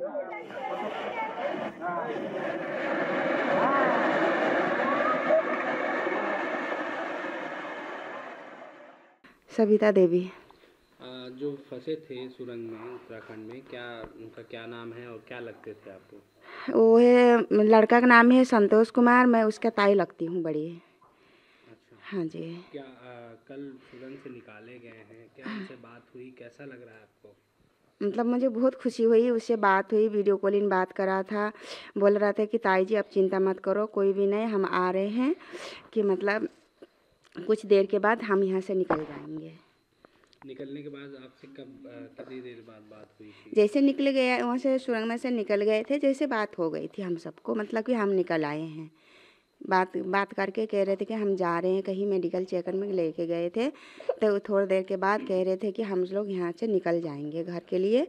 सविता देवी। जो फंसे थे सुरंग में उत्तराखंड में, क्या उनका क्या नाम है और क्या लगते थे आपको? वो है, लड़का का नाम है संतोष कुमार, मैं उसका ताई लगती हूँ बड़ी। अच्छा। हाँ जी। क्या कल सुरंग से निकाले गए हैं, क्या उनसे बात हुई, कैसा लग रहा है आपको? मतलब मुझे बहुत खुशी हुई, उससे बात हुई, वीडियो कॉलिंग बात करा था। बोल रहा था कि ताई जी अब चिंता मत करो, कोई भी नहीं, हम आ रहे हैं, कि मतलब कुछ देर के बाद हम यहाँ से निकल जाएंगे। निकलने के बाद आपसे कितनी देर बाद बात हुई थी? जैसे निकल गए वहाँ से, सुरंग में से निकल गए थे, जैसे बात हो गई थी हम सबको, मतलब कि हम निकल आए हैं। बात करके कह रहे थे कि हम जा रहे हैं कहीं, मेडिकल चेकअप में लेके गए थे, तो थोड़ी देर के बाद कह रहे थे कि हम लोग यहाँ से निकल जाएंगे घर के लिए,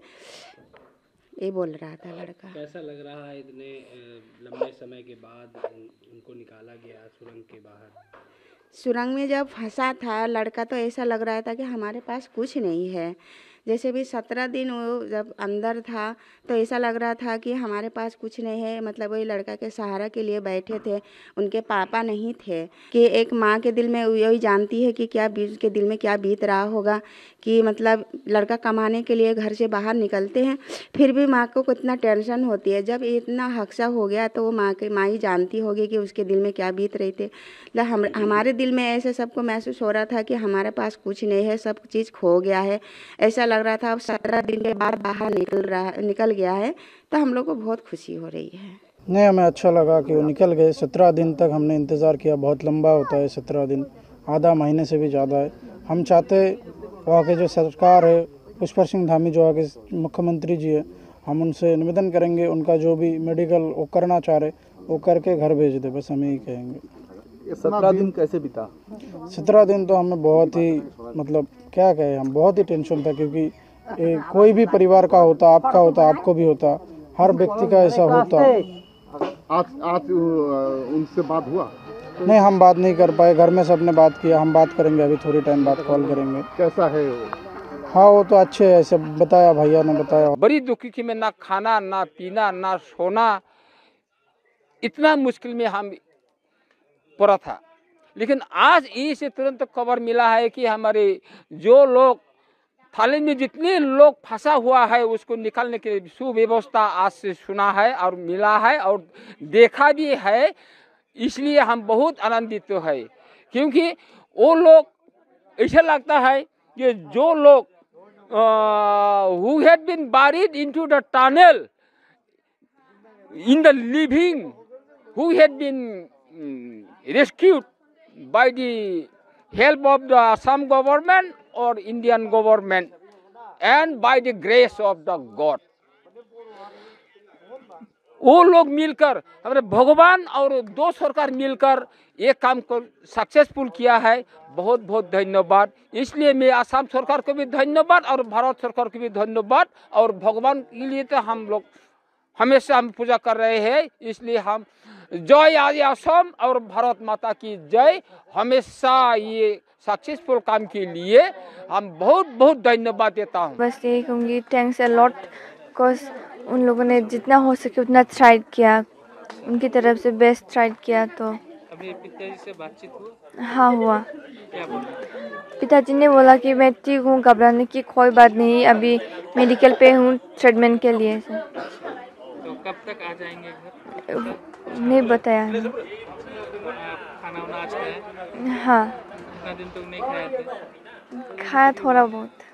ये बोल रहा था लड़का। कैसा लग रहा है इतने लंबे समय के बाद उनको निकाला गया सुरंग के बाहर? सुरंग में जब फंसा था लड़का, तो ऐसा लग रहा था कि हमारे पास कुछ नहीं है। जैसे भी 17 दिन वो जब अंदर था, तो ऐसा लग रहा था कि हमारे पास कुछ नहीं है। मतलब वही लड़का के सहारा के लिए बैठे थे, उनके पापा नहीं थे। कि एक माँ के दिल में यही जानती है कि क्या उसके दिल में क्या बीत रहा होगा, कि मतलब लड़का कमाने के लिए घर से बाहर निकलते हैं, फिर भी माँ को कितना टेंशन होती है। जब इतना हादसा हो गया, तो वो माँ ही जानती होगी कि उसके दिल में क्या बीत रही थी। मतलब हमारे दिल में ऐसे सबको महसूस हो रहा था कि हमारे पास कुछ नहीं है, सब चीज़ खो गया है, ऐसा लग रहा था। अब 17 दिन के बाद बाहर निकल गया है, तो हम लोग को बहुत खुशी हो रही है। नहीं, हमें अच्छा लगा कि वो निकल गए। 17 दिन तक हमने इंतज़ार किया, बहुत लंबा होता है 17 दिन, आधा महीने से भी ज़्यादा है। हम चाहते वहाँ के जो सरकार है, पुष्कर सिंह धामी जो वहाँ के मुख्यमंत्री जी है, हम उनसे निवेदन करेंगे उनका जो भी मेडिकल वो करना चाह रहे वो करके घर भेज दे, बस हम यही कहेंगे। 17 दिन कैसे बीता? 17 दिन तो हमें बहुत ही, मतलब क्या कहें, हम बहुत ही टेंशन था, क्योंकि कोई भी परिवार का होता, आपका होता, आपको भी होता, हर व्यक्ति का ऐसा होता। आज उनसे बात हुआ? नहीं, हम बात नहीं कर पाए, घर में सबने बात किया, हम बात करेंगे अभी थोड़ी टाइम बाद, कॉल करेंगे। कैसा है वो? हाँ, वो तो अच्छे है, ऐसे बताया, भैया ने बताया। बड़ी दुखी थी मैं, ना खाना ना पीना ना सोना, इतना मुश्किल में हम पड़ा था। लेकिन आज इससे तुरंत खबर मिला है कि हमारे जो लोग थाने में जितने लोग फंसा हुआ है उसको निकालने की सुव्यवस्था आज से सुना है और मिला है और देखा भी है। इसलिए हम बहुत आनंदित है, क्योंकि वो लोग, ऐसा लगता है कि जो लोग who had been buried into the tunnel in the living, who had been rescued by the help of the Assam government or Indian government and by the grace of the God, वो लोग मिलकर, हमारे भगवान और दो सरकार मिलकर एक काम को सक्सेसफुल किया है। बहुत बहुत धन्यवाद। इसलिए मैं असम सरकार को भी धन्यवाद और भारत सरकार को भी धन्यवाद, और भगवान के लिए तो हम लोग हमेशा हम पूजा कर रहे हैं। इसलिए हम जय आदि असम और भारत माता की जय। हमेशा ये सक्सेसफुल काम के लिए हम बहुत बहुत धन्यवाद देता हूँ। बस यही कहूँगी, थैंक्स अ लॉट, बिकॉज उन लोगों ने जितना हो सके उतना ट्राई किया, उनकी तरफ से बेस्ट ट्राई किया। तो अभी पिताजी से बातचीत हुआ? हाँ, हुआ। क्या बोला? पिताजी ने बोला कि मैं ठीक हूँ, घबराने की कोई बात नहीं, अभी मेडिकल पे हूँ ट्रीटमेंट के लिए। तो कब तक आ जाएंगे घर? नहीं बताया। खाना वाना आज खाया? हाँ। कितना दिन तक नहीं खाए थे? खाया थोड़ा बहुत।